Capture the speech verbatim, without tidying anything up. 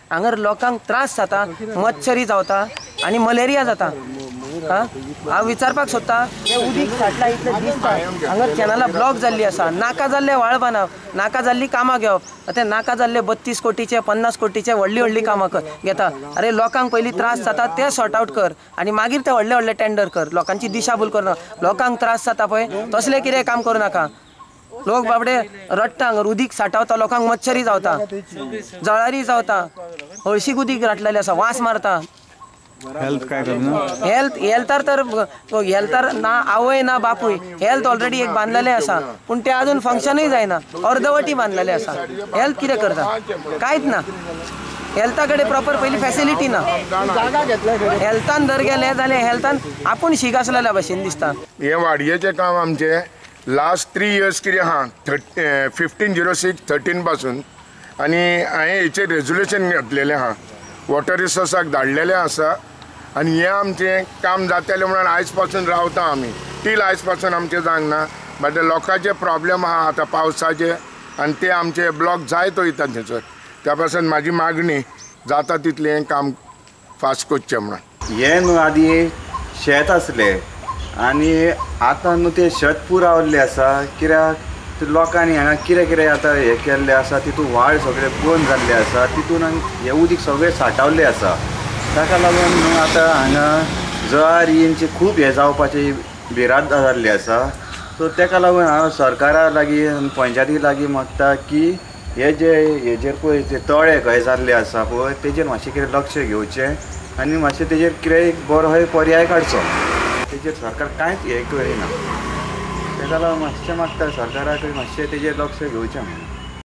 हांगर लोकांक त्रास जाता, मच्छरी जावता आणि मलेरिया जाता। हांव विचारपाक सोदता हे उदीक साठला इतलें दिसता हांगर कॅनलां ब्लॉक जाल्ली आसा, नाका जाल्ले व्हाळ बांदप, नाका जाल्ली कामां घेवप। ते नाका जाल्ले बत्तीस कोटीचे पन्नास कोटीचे व्हडली व्हडली कामां कर घेता। अरे लोकांक पयलीं त्रास जाता ते सॉर्ट आउट कर आनी मागीर ते व्हडले व्हडले टेंडर कर, लोकांची दिशाभूल करना। लोकांक त्रास जाता पळय तसले कितें काम करूं नाका। लोक बाबडे रडटा, हांगर उदीक साठवता, लोकांक मच्छरी जावता, जळारी जावता, हळशीक उदीक घातलेलें आसा, वास मारता। हेल्थ काय करना हेल्थ हेल्थार तर हेल्थार ना आवय ना बापूय, हेल्थ ऑलरेडी एक बांधलेलें आसा पूण ते अजून फंक्शनूय जायना, अर्दवटी बांधलेलें आसा। हेल्थ कितें करता? कांयच ना। हेल्था कडेन प्रॉपर पयलीं फॅसिलिटी ना। हेल्थान जर गेले जाल्यार हेल्थान आपूण शीक आसलेल्या भशेन दिसता। हे वाडयेचें काम आमचें लास्ट थ्री इयर्स कितें आहा thirty fifteen zero six thirteen पासून आनी हांवें हेचेर रेजोल्युशन घातलेलें आहा, वॉटर रिसोर्साक धाडलेलें आसा आनी हें आमचें काम जातलें म्हणून आयज पासून रावता आमी। टील आयज पासून आमचें जावंक ना, बट लोकांचे प्रॉब्लेम आहा आतां पावसाचे आनी ते आमचे ब्लॉक जायत वयता थंयसर। त्या पासून म्हाजी मागणी जाता तितलें हें काम फास्ट करचें म्हणून। हें न्हू आदी शेत आसलें आनी आतां न्हू तें शेत पुरावल्लें आसा, कित्याक लोकांनी हांगा कितें कितें आतां हें केल्लें आसा, तितून व्हाळ सगळें बंद जाल्लें आसा, तितून हें उदीक सगळें सांठवल्लें आसा। ताका लागून न्हू आतां हांगा जळारींची खूब हें जावपाची भिरांत जाल्ली आसा। सो ताका लागून हांव सरकारा लागीं पंचायती लागीं मागता की हे जे हेजेर पळय ते तळे खंय जाल्ले आसा पळय तेजेर मातशें कितें लक्ष घेवचें आनी मातशें तेजेर कितें बरो हो पर्याय काडचो। तेजेर सरकार कांयच हें करिना, ताका लागून मातशें मागता सरकाराक मातशें तेजेर लक्ष घेवचें।